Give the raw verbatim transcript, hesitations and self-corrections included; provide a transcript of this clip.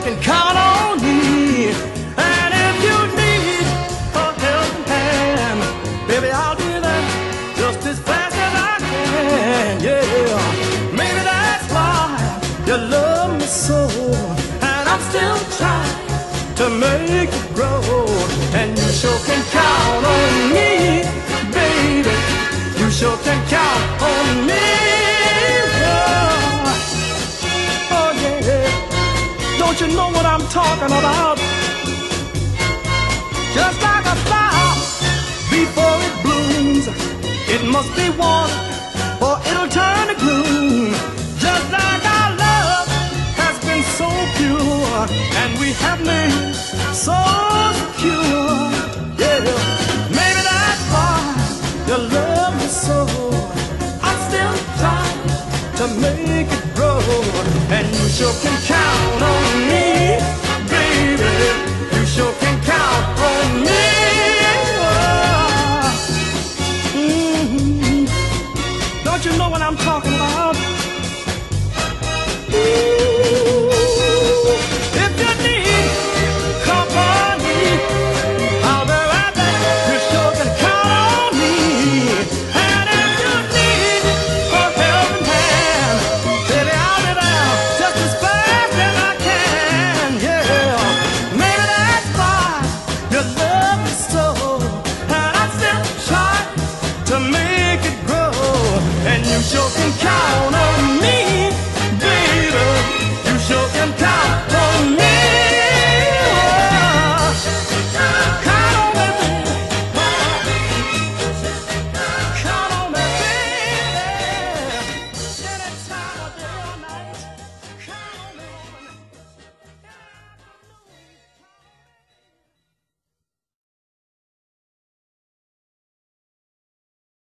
can count on me. And if you need a helping hand, baby, I'll do that just as fast as I can. Yeah, maybe that's why you love me so, and I'm still trying to make it grow. And you sure can count on me, baby. You sure can count on me. Oh, oh yeah. Don't you know what I'm talking about? Just like a flower before it blooms, it must be watered or it'll turn to gloom. Just like our love has been so pure, and we have made so secure. Yeah, maybe that's why you love me so. I'm still trying to make it grow, and you sure can